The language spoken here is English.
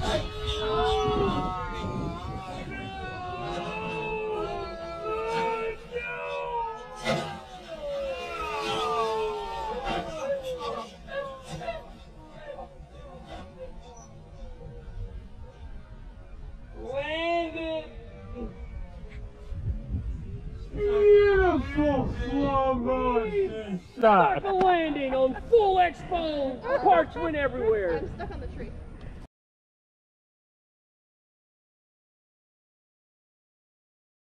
Landed. Beautiful slow motion shot. Like a landing on full expo. Parchment everywhere. I'm stuck on the tree.